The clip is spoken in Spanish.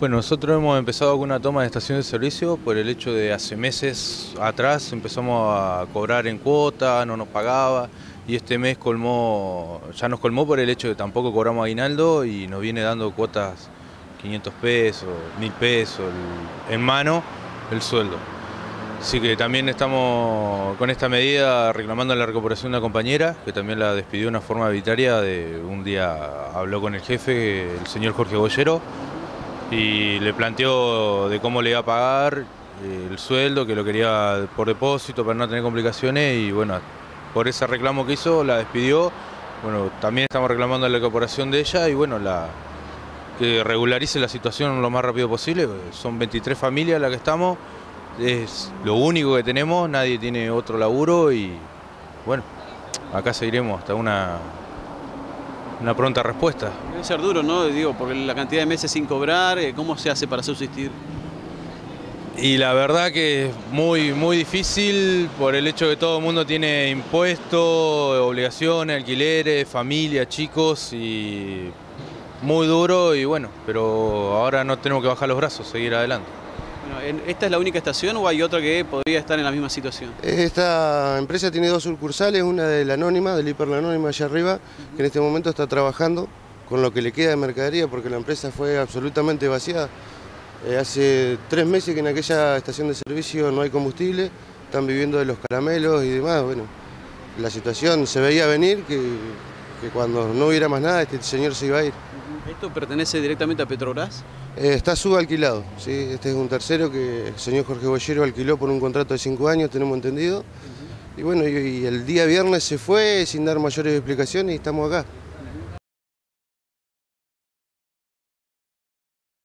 Bueno, nosotros hemos empezado con una toma de estación de servicio por el hecho de hace meses atrás empezamos a cobrar en cuota, no nos pagaba y este mes ya nos colmó por el hecho de que tampoco cobramos aguinaldo y nos viene dando cuotas 500 pesos, 1000 pesos en mano el sueldo. Así que también estamos con esta medida reclamando la recuperación de una compañera que también la despidió de una forma arbitraria. Un día habló con el jefe, el señor Jorge Bollero, y le planteó de cómo le iba a pagar el sueldo, que lo quería por depósito para no tener complicaciones y bueno, por ese reclamo que hizo la despidió. Bueno, también estamos reclamando la incorporación de ella y bueno, que regularice la situación lo más rápido posible. Son 23 familias las que estamos, es lo único que tenemos, nadie tiene otro laburo y bueno, acá seguiremos hasta una pronta respuesta. Debe ser duro, ¿no? Digo, porque la cantidad de meses sin cobrar, ¿cómo se hace para subsistir? Y la verdad que es muy difícil por el hecho de que todo el mundo tiene impuestos, obligaciones, alquileres, familia, chicos y muy duro y bueno, pero ahora no tenemos que bajar los brazos, seguir adelante. Bueno, ¿esta es la única estación o hay otra que podría estar en la misma situación? Esta empresa tiene dos sucursales, una de la Anónima, del Hiper La Anónima allá arriba, que en este momento está trabajando con lo que le queda de mercadería porque la empresa fue absolutamente vaciada. Hace 3 meses que en aquella estación de servicio no hay combustible, están viviendo de los caramelos y demás. Bueno, la situación se veía venir que cuando no hubiera más nada este señor se iba a ir. ¿Esto pertenece directamente a Petrobras? Está subalquilado, ¿sí? Este es un tercero que el señor Jorge Bollero alquiló por un contrato de 5 años, tenemos entendido. Y bueno, y el día viernes se fue sin dar mayores explicaciones y estamos acá.